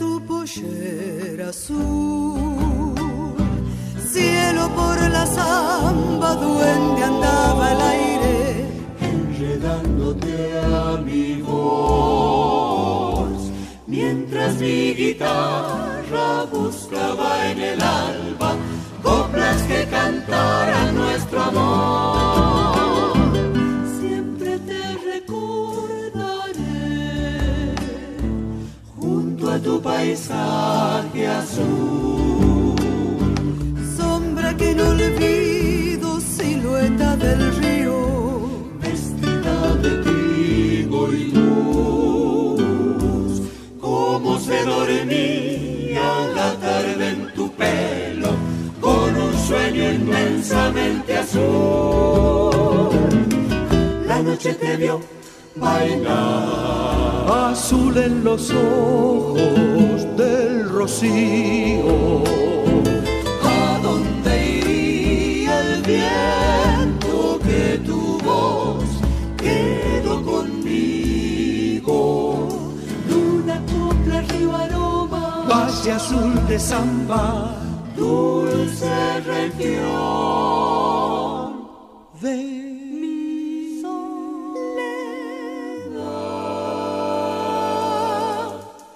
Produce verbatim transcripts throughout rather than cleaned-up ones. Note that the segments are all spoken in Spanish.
tu pollera azul, cielo por la zamba, duende andaba el aire, enredándote a mi voz, mientras mi guitarra buscaba en el alba coplas que cantaran nuestro amor. Siempre te recordaré junto a tu paisaje azul, sombra que no olvido, silueta del río, vestida de trigo y luz, como se dormía la tarde en tu pelo, con un sueño inmensamente azul. La noche te vio bailar, azul en los ojos del rocío. ¿A dónde iría el viento que tu voz quedó conmigo? Luna, copla, río, aroma, Valle azul de samba, dulce región de mi soledad.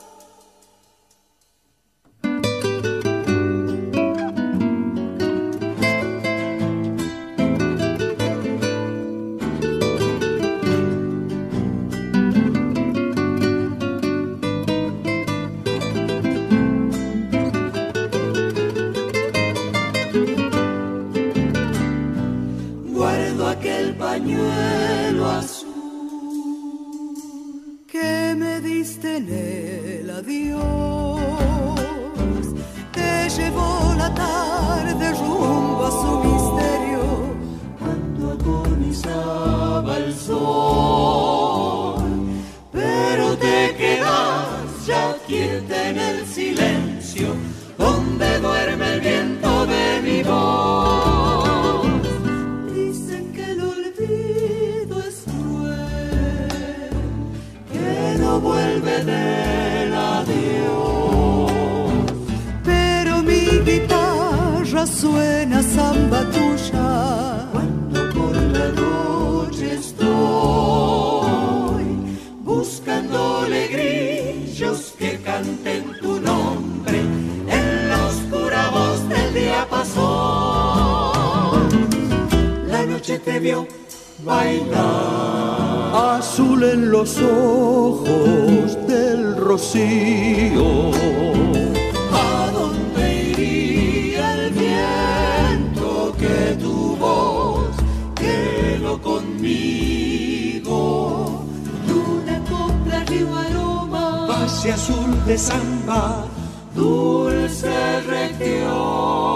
Pañuelo azul que me diste en el adiós, te llevó la tarde rumbo a su misterio, cuando agonizaba el sol. Pero te quedas ya quieta en el silencio, donde duerme el viento de mi voz. Vuelve del adiós, pero mi guitarra suena samba tuya cuando por la noche estoy buscándole grillos que canten tu nombre en la oscura voz del diapasón. La noche te vio bailar, azul en los ojos del rocío. ¿A dónde iría el viento que tu voz quedó conmigo? Luna, copla, río, aroma, Valle azul de samba, dulce región.